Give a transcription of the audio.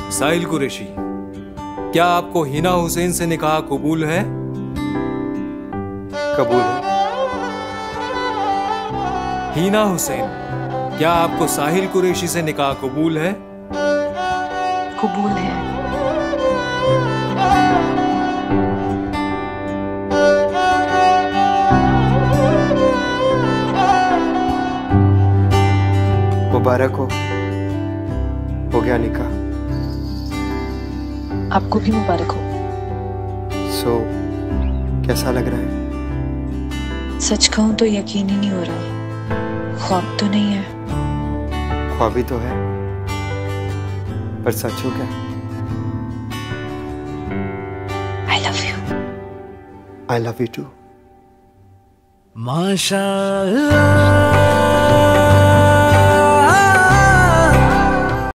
साहिल कुरैशी, क्या आपको हिना हुसैन से निकाह कबूल है? कबूल है। हिना हुसैन, क्या आपको साहिल कुरैशी से निकाह कबूल है? कबूल है। मुबारक हो गया निकाह। आपको भी मुबारक हो। कैसा लग रहा है? सच कहूं तो यकीन ही नहीं हो रहा। ख्वाब तो नहीं है? ख्वाब ही तो है, पर सच हो क्या? I love you. I love you too. माशाअल्लाह।